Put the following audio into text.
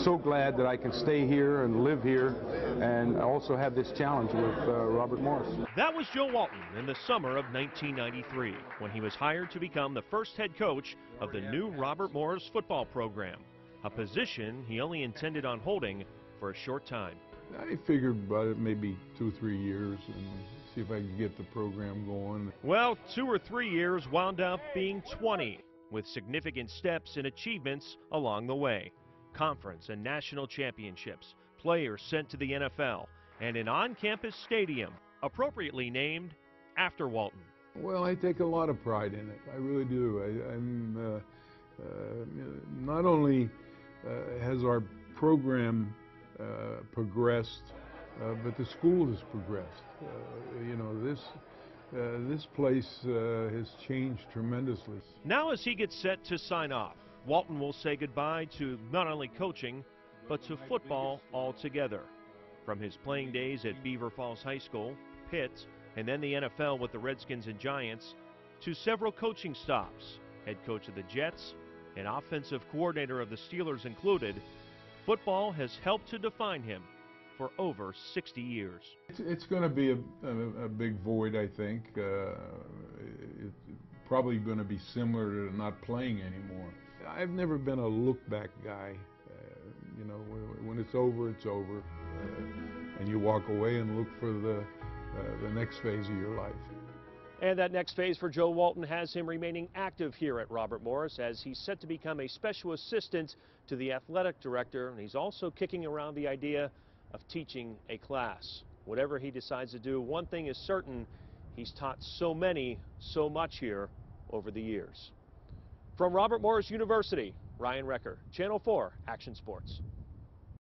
so glad that I can stay here and live here and also have this challenge with Robert Morris. That was Joe Walton in the summer of 1993 when he was hired to become the first head coach of the new Robert Morris football program, a position he only intended on holding for a short time. I figured about it maybe 2 or 3 years and see if I could get the program going. Well, 2 or 3 years wound up being 20, with significant steps and achievements along the way. Conference and national championships, players sent to the NFL, and an on-campus stadium appropriately named after Walton. Well, I take a lot of pride in it. I really do. I'm not only has our program progressed, but the school has progressed. You know, this place has changed tremendously. Now as he gets set to sign off, Walton will say goodbye to not only coaching, but to football altogether. From his playing days at Beaver Falls High School, Pitt, and then the NFL with the Redskins and Giants, to several coaching stops, head coach of the Jets, and offensive coordinator of the Steelers included, football has helped to define him for over 60 years. It's going to be a big void, I think. It's probably going to be similar to not playing anymore. I've never been a look-back guy. You know, when it's over, it's over. And you walk away and look for the next phase of your life. And that next phase for Joe Walton has him remaining active here at Robert Morris as he's set to become a special assistant to the athletic director, and he's also kicking around the idea of teaching a class. Whatever he decides to do, one thing is certain, he's taught so much here over the years. From Robert Morris University, Ryan Recker, Channel 4 Action Sports.